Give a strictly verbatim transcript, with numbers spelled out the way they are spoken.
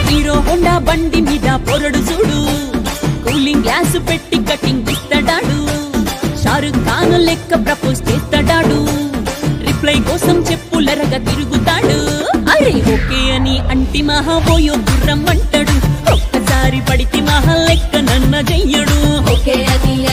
hero Honda బండి మీద పొరడు చూడు కూలింగ్ గ్లాస్ పెట్టి కటింగ్ ఇస్తాడాడు షారుఖ్ ఖాన్ లెక్క ప్రపోజ్ చేస్తాడాడు రిప్లై కోసం చెప్పులరగా తిరుగుతాడు అరే ఓకే అని అంటి మహా ఓయో గుర్రం అంటాడు ఒక్కసారి పడితే మహా లెక్క నన్న చెయ్యడు ఓకే అని